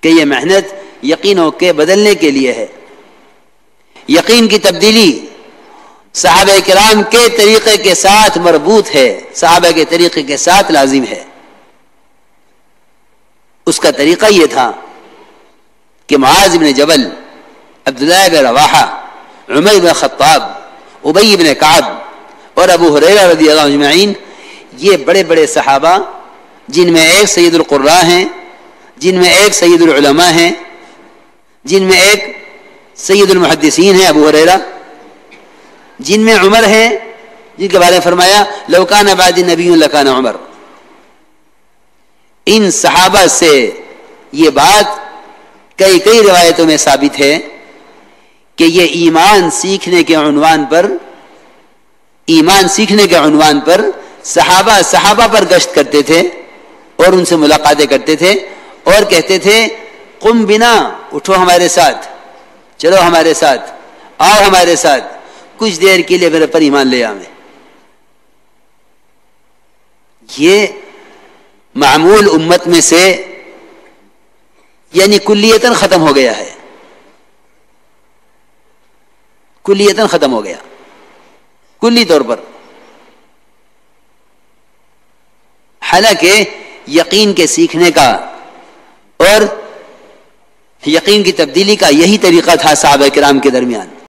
کہ یہ محنت یقینوں کے بدلنے کے لیے ہے. یقین کی تبدیلی صحابہ کرام کے طریقے کے ساتھ مربوط ہے، صحابہ کے طریقے کے ساتھ لازم ہے. اس کا طریقہ یہ تھا کہ معاذ بن جبل، عبداللہ بن رواحہ، عمر بن خطاب، ابی بن کعب اور ابو ہریرہ رضی اللہ عنہ اجمعین، یہ بڑے بڑے صحابہ جن میں ایک سید القراء ہیں، جن میں ایک سید العلماء ہیں، جن میں ایک سید المحدثین ہیں ابو ہریرہ، جن میں عمر ہیں جن کے بارے میں فرمایا لو کان بعدی نبی لکان عمر. ان صحابہ سے یہ بات کئی روایتوں میں ثابت ہے کہ یہ ایمان سیکھنے کے عنوان پر صحابہ پر گشت کرتے تھے اور ان سے ملاقاتیں کرتے تھے اور کہتے تھے قم بنا، اٹھو ہمارے ساتھ، چلو ہمارے ساتھ، آؤ ہمارے ساتھ، کچھ دیر کے لیے میرے پر ایمان لے آئے. یہ معمول امت میں سے یعنی کلیتاً ختم ہو گیا ہے، کلیتاً ختم ہو گیا کلی طور پر. حالانکہ یقین کے سیکھنے کا اور یقین کی تبدیلی کا یہی طریقہ تھا صحابہ کرام کے درمیان.